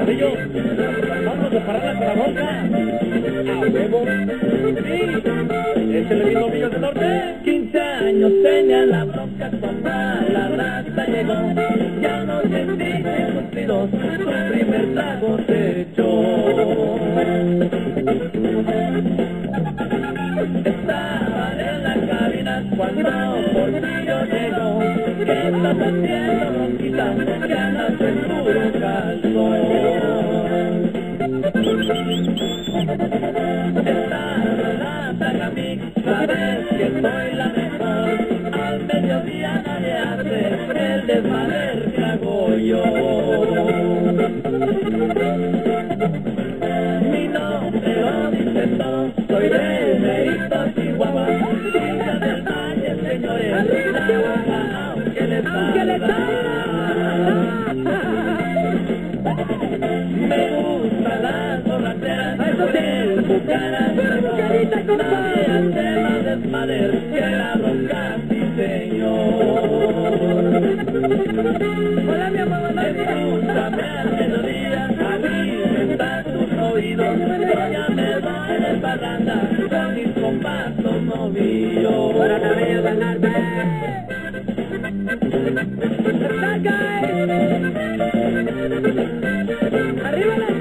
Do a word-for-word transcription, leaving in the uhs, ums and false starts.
Carrillo, vamos a pararla con la boca. A huevo. Sí, es el mismo Villas del Norte. quince años tenía la bronca, toda la raza llegó. Ya no sentiste cumplidos, su primer trago se echó. Estaban en la cabina cuando Porfirio llegó. ¿Qué estás haciendo, bronquita? Que andas en puro calzón. Estaba la plaga mix, sabes que soy la mejor. Al mediodía nadie hace el desmadre que hago yo. Mi nombre lo dice todo, soy de Mérito, Chihuahua. Hija del Valle, señores, la boca aunque les salga. Me gustan las borracheras, de bucanas, nadie hace más desmadre que la bronca, sí señor. Hola mi amor, escúchame al mediodía, alimenta tus oídos, ya me voy de parranda con mis compas los novillos. Para la bella ganarte. Arriba la